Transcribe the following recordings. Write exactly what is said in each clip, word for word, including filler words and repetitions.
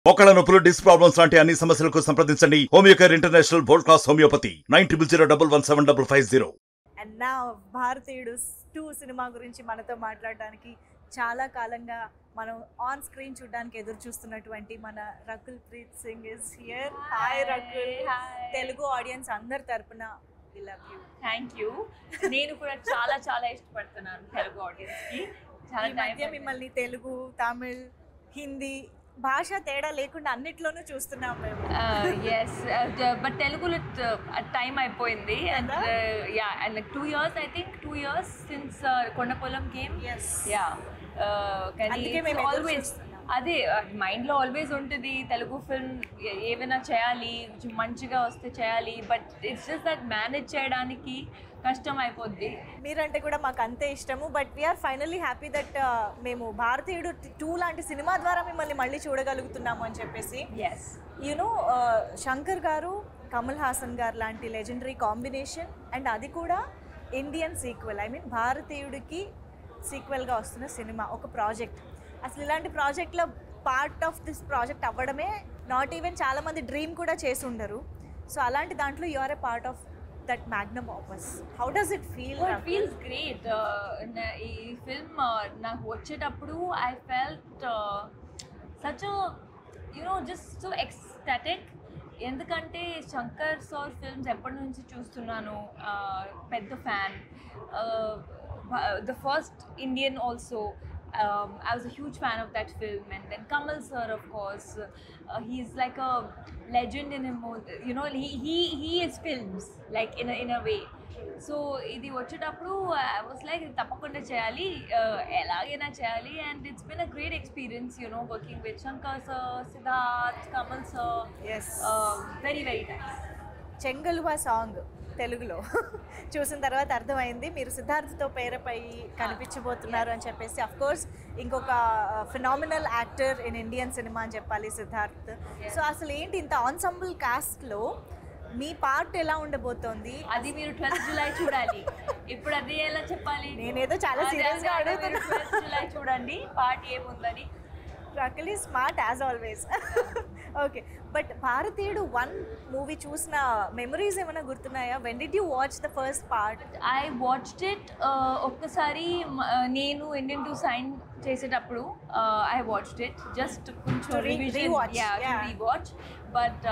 మోకాళ్ళ నొప్పులు, disc problems లాంటి అన్ని సమస్యలకు సంప్రదించండి Homeocare international world class homeopathy nine triple zero double one seven double five zero. And నా భారతీయుడు టూ సినిమా గురించి మనతో మాట్లాడడానికి చాలా కాలంగా మనం ఆన్ స్క్రీన్ చూడడానికి ఎదురు చూస్తున్నటువంటి మన Rakul Preet Singh is here. Hi Rakul. Telugu audience అందరి తరపున we love you. Thank you. నేను కూడా చాలా చాలా ఇష్టపడుతున్నాను తెలుగు ఆడియన్స్కి. చాలా ఈ మధ్య మిమ్మల్ని తెలుగు, తమిళ్, హిందీ భాష తేడా లేకుండా అన్నిట్లోనూ చూస్తున్నాం మేము. ఎస్, బట్ తెలుగులో టైం అయిపోయింది. And yeah and like two years I think two years since Kondapolam game. Yes yeah కానీ ఆల్వేస్ అదే మైండ్లో ఆల్వేస్ ఉంటుంది తెలుగు ఫిల్మ్ ఏమైనా చేయాలి, మంచిగా వస్తే చేయాలి. But it's just that manage చేయడానికి కష్టం అయిపోద్ది. మీరంటే కూడా మాకు అంతే ఇష్టము. But we are finally happy that మేము భారతీయుడు టూ లాంటి సినిమా ద్వారా మిమ్మల్ని మళ్ళీ చూడగలుగుతున్నాము అని చెప్పేసి. ఎస్, యూనో శంకర్ గారు, కమల్ హాసన్ గారు లాంటి లెజెండరీ కాంబినేషన్, అండ్ అది కూడా ఇండియన్ సీక్వెల్. ఐ మీన్ భారతీయుడికి సీక్వెల్గా వస్తున్న సినిమా, ఒక ప్రాజెక్ట్. అసలు ఇలాంటి ప్రాజెక్ట్లో పార్ట్ ఆఫ్ దిస్ ప్రాజెక్ట్ అవ్వడమే నాట్ ఈవెన్ చాలామంది డ్రీమ్ కూడా చేసి ఉండరు. సో అలాంటి దాంట్లో you are a part of that magnum opus. How does it feel? It feels great. ఈ ఫిల్మ్ నాకు వచ్చేటప్పుడు I felt such you know just so ecstatic. ఎందుకంటే శంకర్ సార్ ఫిల్మ్స్ ఎప్పటి నుంచి చూస్తున్నాను, పెద్ద fan. The first Indian also. Um, I was a huge fan of that film, and then Kamal sir, of course, uh, he's like a legend in him. You know, he he he is films like in a in a way. So idi vachetapudu I was like tappakunda cheyali, elagena cheyali, and it's been a great experience, you know, working with Shankar sir, Siddharth, Kamal sir. Yes, uh, very very nice. Chengaluva song తెలుగులో చూసిన తర్వాత అర్థమైంది మీరు సిద్ధార్థ్తో పేరుపై కనిపించబోతున్నారు అని చెప్పేసి. Of course ఇంకొక phenomenal actor in Indian cinema అని చెప్పాలి సిద్ధార్థ్. సో అసలు ఏంటి ఇంత ఆన్సంబుల్ కాస్ట్లో మీ పార్ట్ ఎలా ఉండబోతోంది? అది మీరు ట్వెల్త్ జూలై చూడాలి. ఇప్పుడు అది ఎలా చెప్పాలి? నేనేదో చాలా సీరియస్గా అడుగుతున్నా. ట్వెల్త్ జూలై చూడండి పార్ట్ ఏముందని. Rakul is smart as always. Okay, but Bharateeyudu one movie చూసిన మెమరీస్ ఏమైనా గుర్తున్నాయా? When did you watch the first part? I watched it ఒక్కసారి నేను ఇండియన్ టూ సైన్ చేసేటప్పుడు ఐ వాచ్డ్ ఇట్ జస్ట్ కొంచెం రీవాచ్. బట్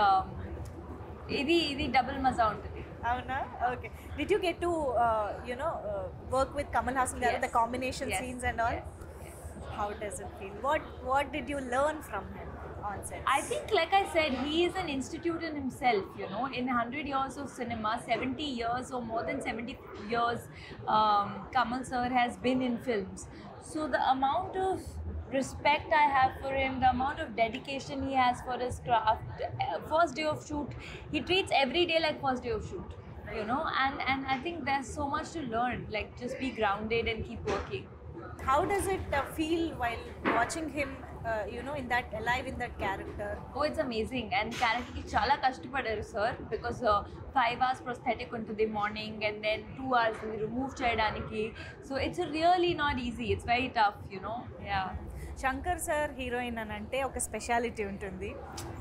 ఇది ఇది డబుల్ మజా ఉంటుంది. అవునా? Okay. Did you get to you know work with Kamal Haasan garu, the combination scenes and all? How does it feel? What what did you learn from him on set? I think, like I said, he is an institute in himself, you know. In one hundred years of cinema, seventy years or more than seventy years, um, Kamal sir has been in films. So the amount of respect I have for him, the amount of dedication he has for his craft, uh, first day of shoot, he treats every day like first day of shoot, you know. And and I think there's so much to learn. Like, just be grounded and keep working. How does it uh, feel while watching him, uh, you know, in that alive in that character? Oh, it's amazing. And character ki chala kashtapadaru sir, because uh, five hours prosthetic untundi morning and then two hours remove cheyadaniki. So it's really not easy. It's very tough, you know. Yeah. Shankar sir heroine అని అంటే ఒక speciality ఉంటుంది.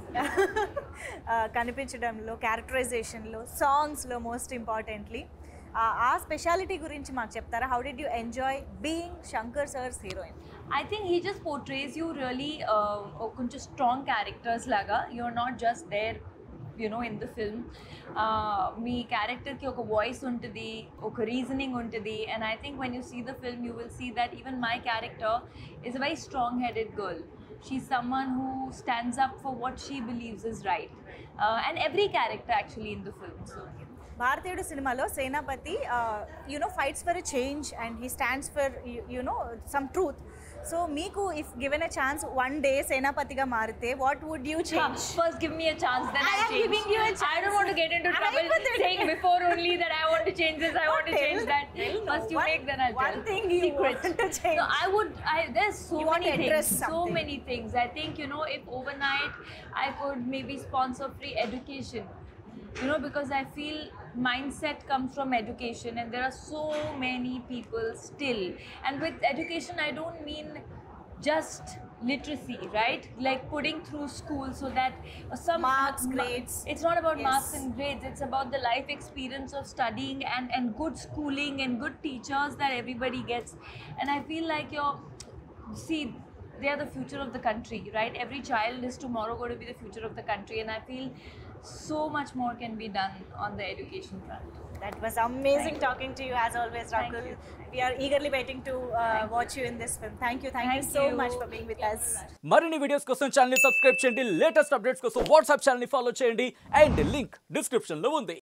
కనిపించడంలో, క్యారెక్టరైజేషన్లో, సాంగ్స్లో most importantly. ఆ speciality గురించి మాకు చెప్తారా? How did you enjoy being Shankar sir's heroine? I think he just portrays you really uh, కొంచెం స్ట్రాంగ్ క్యారెక్టర్స్ లాగా. you're not just there, you know, in the film. మీ క్యారెక్టర్కి ఒక వాయిస్ ఉంటుంది, ఒక రీజనింగ్ ఉంటుంది. and I think when you see the film you will see that even my character is a very strong-headed girl. She's someone who stands up for what she believes is right, uh, and every character actually in the film. So Bharateeyudu సినిమాలో Senapathi you know fights for a change and he stands for you know some truth. So మీకు if given a chance one day సేనాపతిగా మారితే what would you change? First give me a chance, then I I'll am change. giving you a chance. I don't want to get into trouble saying before only that I want to change this, I want to change that. First you one, make, then I'll tell. One thing you Secret. want to change. No, I would, I, there's so You want many to things, address so something. many things. I think, you know, if overnight I could maybe sponsor free education, you know, because I feel mindset comes from education, and there are so many people still. And with education I don't mean just literacy, right? Like putting through school so that uh, some Marks, ma- grades. It's not about Yes. marks and grades. It's about the life experience of studying and and good schooling and good teachers that everybody gets. And I feel like you're see they are the future of the country, right? Every child is tomorrow going to be the future of the country, and I feel so much more can be done on the education front. That was amazing Thank you. talking to you as always, Thank Rakul. you. We are eagerly waiting to uh, Thank you. watch you in this film. Thank you, thank, you Thank so you. much for being with us. మరిన్ని videos కోసం channel ని subscribe చేయండి, latest updates కోసం WhatsApp channel ని follow చేయండి and link description లో ఉంది.